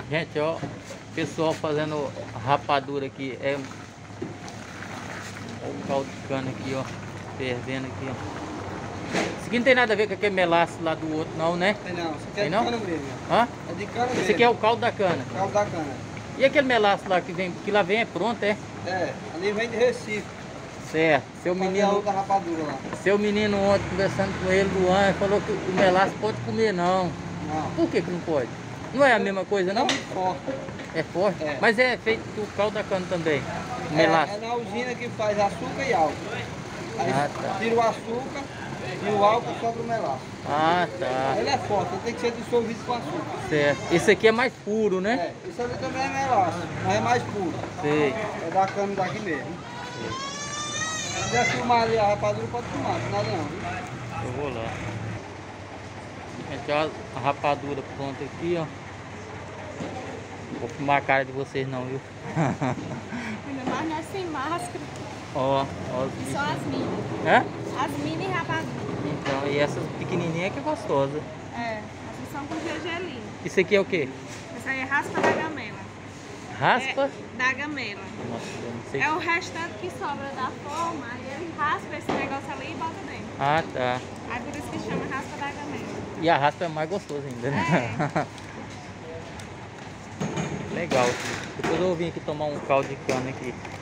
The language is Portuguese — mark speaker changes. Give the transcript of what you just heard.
Speaker 1: Gente, ó, pessoal fazendo rapadura aqui. É o caldo de cana aqui, ó. Fervendo aqui, ó. Isso aqui não tem nada a ver com aquele melaço lá do outro, não, né?
Speaker 2: Tem não, isso aqui
Speaker 1: Tem
Speaker 2: é de
Speaker 1: não?
Speaker 2: cana mesmo.
Speaker 1: Hã?
Speaker 2: É de cana mesmo.
Speaker 1: Esse aqui é o caldo da cana.
Speaker 2: Caldo da cana.
Speaker 1: E aquele melaço lá que vem, que lá vem é pronto, é?
Speaker 2: É, ali vem de Recife.
Speaker 1: Certo. Seu
Speaker 2: Fazer a
Speaker 1: menino,
Speaker 2: outra rapadura lá.
Speaker 1: seu menino ontem conversando com ele, Luan, ele falou que o melaço pode comer não.
Speaker 2: Não.
Speaker 1: Por que não pode? Não é a mesma coisa, não?
Speaker 2: É muito forte.
Speaker 1: É forte?
Speaker 2: É.
Speaker 1: Mas é feito do caldo da cana também. O melaço.
Speaker 2: É na usina que faz açúcar e álcool. Aí
Speaker 1: Ah, tá.
Speaker 2: tira o açúcar e o álcool sobra o melaço.
Speaker 1: Ah, tá.
Speaker 2: Ele é forte, ele tem que ser dissolvido com açúcar.
Speaker 1: Certo. Esse aqui é mais puro, né?
Speaker 2: É, isso ali também é melaço, mas é mais puro.
Speaker 1: Sei.
Speaker 2: É da cana daqui mesmo. Se quiser filmar ali a rapadura, pode filmar, não nada não. Viu?
Speaker 1: Eu vou lá. Gente, ó, a rapadura pronta aqui, ó. Vou filmar a cara de vocês não, viu?
Speaker 3: Ainda mais nós sem máscara.
Speaker 1: Ó, ó os
Speaker 3: Só
Speaker 1: bichos.
Speaker 3: as mini.
Speaker 1: Hã?
Speaker 3: As mini rapaduras.
Speaker 1: Então, e essas pequenininhas que é gostosa.
Speaker 3: É, essas são com gergelim.
Speaker 1: Isso aqui é o quê?
Speaker 3: Essa aí é raspa da gamela.
Speaker 1: Raspa?
Speaker 3: É, da gamela.
Speaker 1: Nossa, eu não sei.
Speaker 3: É o restante que sobra da forma, aí ele raspa esse negócio ali e bota dentro.
Speaker 1: Ah, tá.
Speaker 3: Aí por isso que chama raspa da gamela.
Speaker 1: E a raspa é mais gostosa ainda, né? Legal. Depois eu vim aqui tomar um caldo de cana aqui.